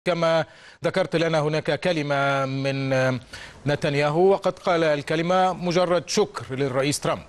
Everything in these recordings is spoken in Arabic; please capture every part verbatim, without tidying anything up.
كما ذكرت لنا هناك كلمة من نتنياهو، وقد قال الكلمة مجرد شكر للرئيس ترامب،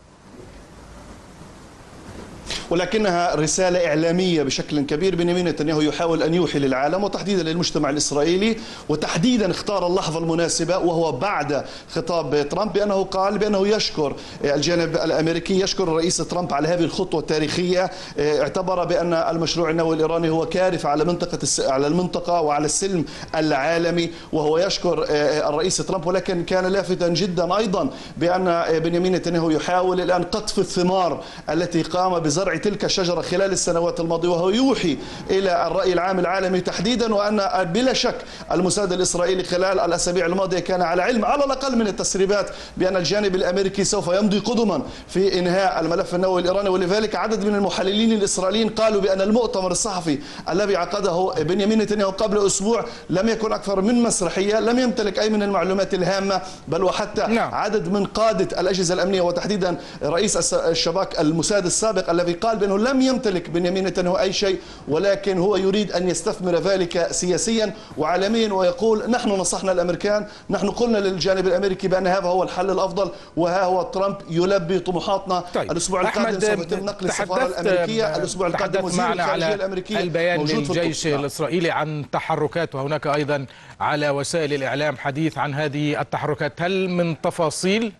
ولكنها رسالة إعلامية بشكل كبير. بنيامين نتنياهو يحاول أن يوحي للعالم وتحديدا للمجتمع الإسرائيلي، وتحديدا اختار اللحظة المناسبة وهو بعد خطاب ترامب، بأنه قال بأنه يشكر الجانب الأمريكي، يشكر الرئيس ترامب على هذه الخطوة التاريخية. اعتبر بأن المشروع النووي الإيراني هو كارثة على منطقة على المنطقة وعلى السلم العالمي، وهو يشكر الرئيس ترامب. ولكن كان لافتا جدا أيضا بأن بنيامين نتنياهو يحاول الآن قطف الثمار التي قام بزرع تلك الشجرة خلال السنوات الماضية، وهو يوحي إلى الرأي العام العالمي تحديدا، وأن بلا شك الموساد الإسرائيلي خلال الأسابيع الماضية كان على علم على الأقل من التسريبات بأن الجانب الأمريكي سوف يمضي قدما في إنهاء الملف النووي الإيراني. ولذلك عدد من المحللين الإسرائيليين قالوا بأن المؤتمر الصحفي الذي عقده بنيامين نتنياهو قبل أسبوع لم يكن أكثر من مسرحية، لم يمتلك أي من المعلومات الهامة، بل وحتى نعم. عدد من قادة الأجهزة الأمنية وتحديدا رئيس الشباك الموساد السابق الذي قال بأنه لم يمتلك بنيامين نتنياهو أي شيء، ولكن هو يريد أن يستثمر ذلك سياسيا وعالميا، ويقول نحن نصحنا الأمريكان، نحن قلنا للجانب الأمريكي بأن هذا هو الحل الأفضل، وها هو ترامب يلبي طموحاتنا. طيب. الأسبوع القادم سوف يتم نقل السفارة الأمريكية، الأسبوع القادم وزير الخارجية الأمريكي البيان للجيش الإسرائيلي عن تحركات، وهناك أيضا على وسائل الإعلام حديث عن هذه التحركات، هل من تفاصيل؟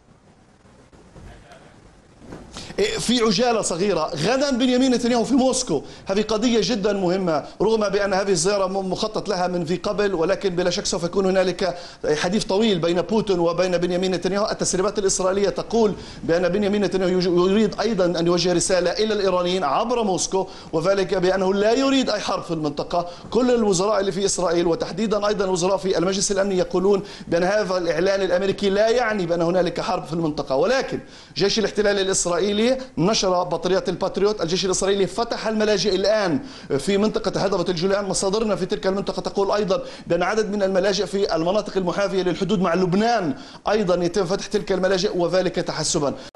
في عجالة صغيرة، غدا بنيامين نتنياهو في موسكو، هذه قضية جدا مهمة رغم بأن هذه الزيارة مخطط لها من في قبل، ولكن بلا شك سوف يكون هنالك حديث طويل بين بوتين وبين بنيامين نتنياهو. التسريبات الإسرائيلية تقول بأن بنيامين نتنياهو يريد أيضا أن يوجه رسالة إلى الإيرانيين عبر موسكو، وذلك بأنه لا يريد أي حرب في المنطقة. كل الوزراء اللي في إسرائيل وتحديدا أيضا الوزراء في المجلس الأمني يقولون بأن هذا الإعلان الأمريكي لا يعني بأن هنالك حرب في المنطقة. ولكن جيش الاحتلال الإسرائيلي نشر بطاريات الباتريوت، الجيش الإسرائيلي فتح الملاجئ الآن في منطقة هضبة الجولان. مصادرنا في تلك المنطقة تقول أيضا بأن عدد من الملاجئ في المناطق المحاذية للحدود مع لبنان أيضا يتم فتح تلك الملاجئ، وذلك تحسبا.